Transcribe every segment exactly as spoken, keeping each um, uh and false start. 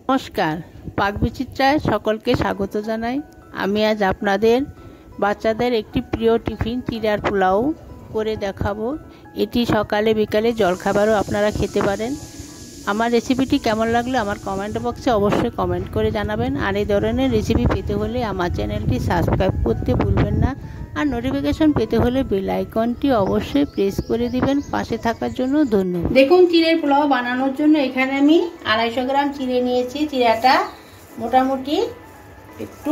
নমস্কার, পাকবিচিত্রায় সকলকে স্বাগত জানাই। আমি আজ আপনাদের বাচ্চাদের একটি প্রিয় টিফিন চিড়ার পোলাও করে দেখাবো। এটি সকালে বিকালে জলখাবারও আপনারা খেতে পারেন। আমার রেসিপিটি কেমন লাগলো আমার কমেন্ট বক্সে অবশ্যই কমেন্ট করে জানাবেন। আর এই ধরনের রেসিপি পেতে হলে আমার চ্যানেলটি সাবস্ক্রাইব করতে ভুলবেন না। আর নোটিফিকেশন পেতে হলে বেল আইকনটি অবশ্যই প্রেস করে দিবেন। পাশে থাকার জন্য ধন্যবাদ। দেখুন, চিড়ের পোলাও বানানোর জন্য এখানে আমি আড়াইশো গ্রাম চিড়ে নিয়েছি। চিড়াটা মোটামুটি একটু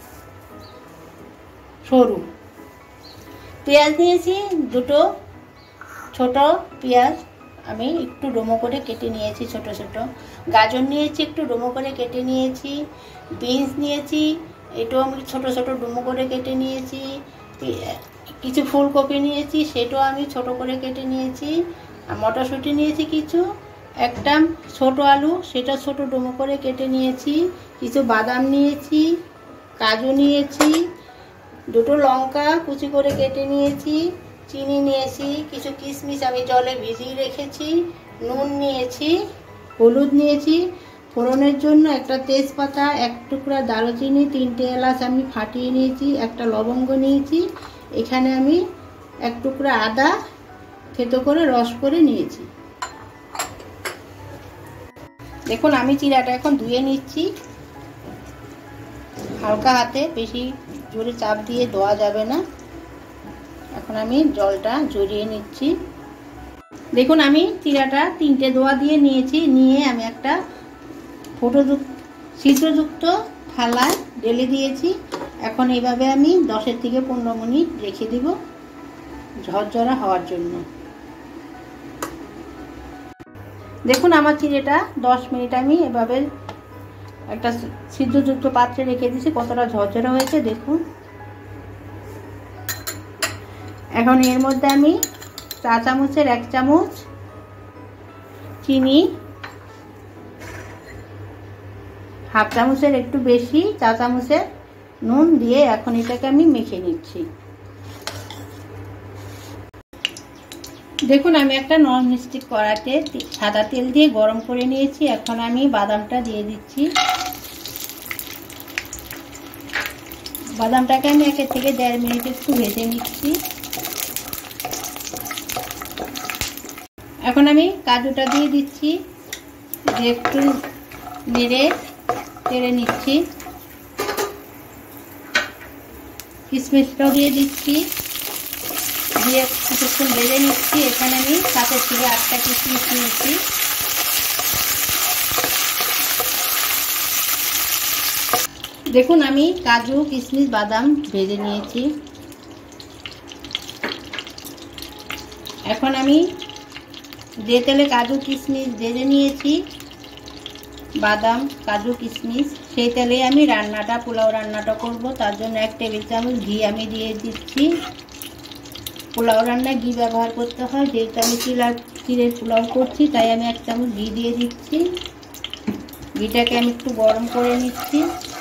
সরু। পেঁয়াজ নিয়েছি দুটো, ছোট পেঁয়াজ আমি একটু ডুমো করে কেটে নিয়েছি ছোট ছোট। গাজর নিয়েছি একটু ডুমো করে কেটে নিয়েছি। বিনস নিয়েছি, এটাও আমি ছোট ছোট ডুমো করে কেটে নিয়েছি। কিছু ফুলকপি নিয়েছি, সেটাও আমি ছোট করে কেটে নিয়েছি। আর মটরশুঁটি নিয়েছি কিছু, একটা ছোট আলু সেটা ছোট ডুমো করে কেটে নিয়েছি। কিছু বাদাম নিয়েছি, কাজু নিয়েছি, দুটো লঙ্কা কুচি করে কেটে নিয়েছি, চিনি নিয়েছি, কিছু কিশমিশ আমি জলে ভিজিয়ে রেখেছি, নুন নিয়েছি, হলুদ নিয়েছি। ফোড়নের জন্য একটা তেজপাতা, এক টুকরা দারুচিনি, তিনটে এলাচ আমি ফাটিয়ে নিয়েছি, একটা লবঙ্গ নিয়েছি। এখানে আমি এক টুকরা আদা থেতো করে রস করে নিয়েছি। দেখুন, আমি চিড়াটা এখন ধুয়ে নিচ্ছি হালকা হাতে, বেশি জোরে চাপ দিয়ে ধোয়া যাবে না। এখন আমি জলটা ঝরিয়ে নিচ্ছি। দেখুন, আমি চিড়াটা তিনটে ধোয়া দিয়ে নিয়েছি। নিয়ে আমি একটা ফোটোযুক্ত ছিদ্রযুক্ত থালায় ঢেলে দিয়েছি। এখন এইভাবে আমি দশের থেকে পনেরো মিনিট রেখে দিব ঝরঝরা হওয়ার জন্য। দেখুন, আমার চিড়েটা দশ মিনিট আমি এভাবে একটা ছিদ্রযুক্ত পাত্রে রেখে দিয়েছি। কতটা ঝরঝরা হয়েছে দেখুন। এখন এর মধ্যে আমি চা চামচের এক চামচ চিনি, হাফ চামচের একটু বেশি চা চামচের নুন দিয়ে এখন এটাকে আমি মেখে নিচ্ছি। দেখুন, আমি একটা নন স্টিক কড়াইতে সাদা তেল দিয়ে গরম করে নিয়েছি। এখন আমি বাদামটা দিয়ে দিচ্ছি। বাদামটাকে আমি একের থেকে দেড় মিনিট একটু ভেজে নিচ্ছি। এখন আমি কাজুটা দিয়ে দিচ্ছি, দিয়ে একটু নেড়ে তেড়ে নিচ্ছি। কিশমিশটাও দিয়ে দিচ্ছি, দিয়ে কিছুক্ষণ ভেজে নিচ্ছি। এখানে আমি সাতের থেকে আটটা কিশমিশ নিয়েছি। দেখুন, আমি কাজু কিশমিশ বাদাম ভেজে নিয়েছি। এখন আমি যে তেলে কাজু কিশমিশ ভেজে নিয়েছি, বাদাম কাজু কিশমিশ, সেই তেলে আমি রান্নাটা পোলাও রান্নাটা করব। তার জন্য এক টেবিল চামচ ঘি আমি দিয়ে দিচ্ছি। পোলাও রান্নায় ঘি ব্যবহার করতে হয়, যেহেতু আমি চিড়া চিড়ের পোলাও করছি তাই আমি এক চামচ ঘি দিয়ে দিচ্ছি। ঘিটাকে আমি একটু গরম করে নিচ্ছি।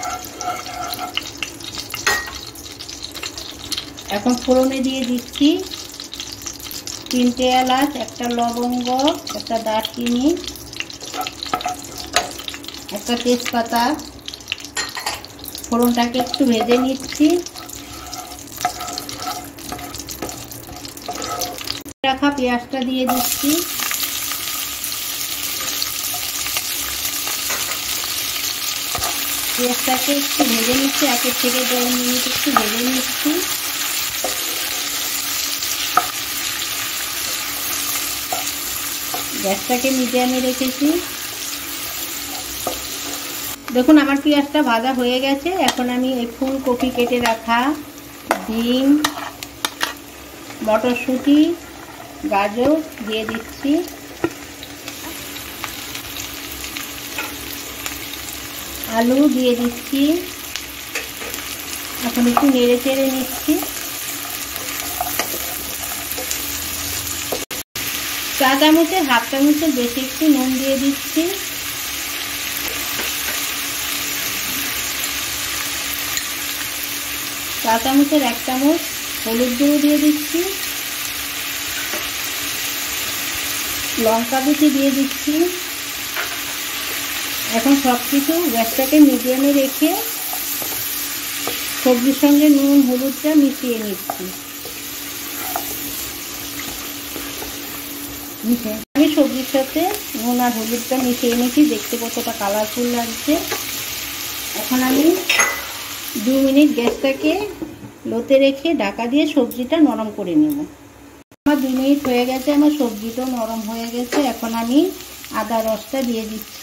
এখন ফোড়নে দিয়ে দিচ্ছি তিনটে এলাচ, একটা লবঙ্গ, একটা দারচিনি, একটা তেজপাতা। ফোড়নটাকে একটু ভেজে নিচ্ছি। রাখা পেঁয়াজটা দিয়ে দিচ্ছি। পেঁয়াজটাকে একটু ভেজে নিচ্ছি, একের থেকে দেড় মিনিট একটু ভেজে নিচ্ছি। গ্যাসটাকে মিডিয়ামে রেখেছি। দেখুন, আমার পেঁয়াজটা ভাজা হয়ে গেছে। এখন আমি এই ফুলকপি কেটে রাখা, ডিম, মটরশুঁটি, গাজর দিয়ে দিচ্ছি। আলু দিয়ে দিচ্ছি। এখন একটু নেড়ে চেড়ে নিচ্ছি। চা চামচের হাফ চামচের বেশি একটু নুন দিয়ে দিচ্ছি। চা চামচের এক চামচ হলুদ গুঁড়ো দিয়ে দিচ্ছি। লঙ্কা কুচি দিয়ে দিচ্ছি। এখন সব কিছু গ্যাসটাকে মিডিয়ামে রেখে সবজির সঙ্গে নুন হলুদটা মিশিয়ে নিচ্ছি। আমি সবজির সাথে নুন আর হলুদটা মিশিয়ে নিচ্ছি, দেখতে কতটা কালারফুল লাগছে। এখন আমি দু মিনিট গ্যাসটাকে লোতে রেখে ঢাকা দিয়ে সবজিটা নরম করে নেব। আমার দু মিনিট হয়ে গেছে, আমার সবজিটাও নরম হয়ে গেছে। এখন আমি আদা রসটা দিয়ে দিচ্ছি।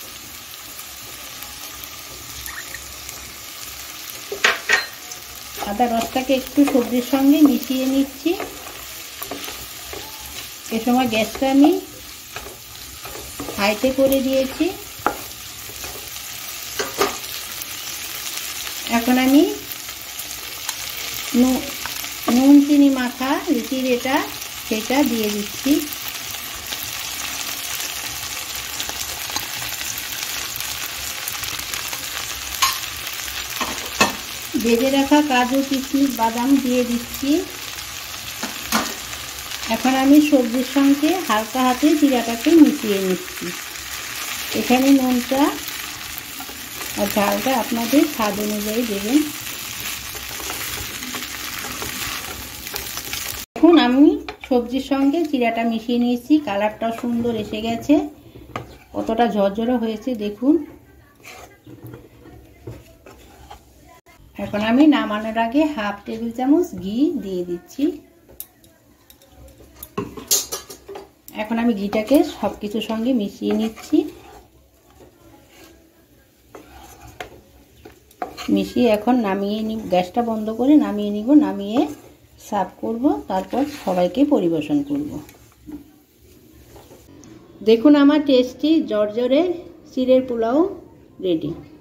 আদা রসটাকে একটু সবজির সঙ্গে মিশিয়ে নিচ্ছি। এ সময় গ্যাসটা আমি হাইতে করে দিয়েছি। এখন আমি নুন চিনি মাখা যে চিড়েটা সেটা দিয়ে দিচ্ছি। ভেজে রাখা কাজু কিশমিশ বাদাম দিয়ে দিচ্ছি। এখন আমি সবজির সঙ্গে হালকা হাতে জিরাটাকে মিশিয়ে নিচ্ছি। এখানে নুনটা আর ঝালটা আপনাদের স্বাদ অনুযায়ী দেবেন। এখন আমি সবজির সঙ্গে জিরাটা মিশিয়ে নিয়েছি, কালারটাও সুন্দর এসে গেছে, কতটা ঝরঝরে হয়েছে দেখুন। এখন আমি নামানোর আগে হাফ টেবিল চামচ ঘি দিয়ে দিচ্ছি। এখন আমি ঘিটাকে সব কিছুর সঙ্গে মিশিয়ে নিচ্ছি। মিশিয়ে এখন নামিয়ে নিব, গ্যাসটা বন্ধ করে নামিয়ে নিব। নামিয়ে সার্ভ করব, তারপর সবাইকে পরিবেশন করব। দেখুন আমার টেস্টি জর্জরে চিড়ের পোলাও রেডি।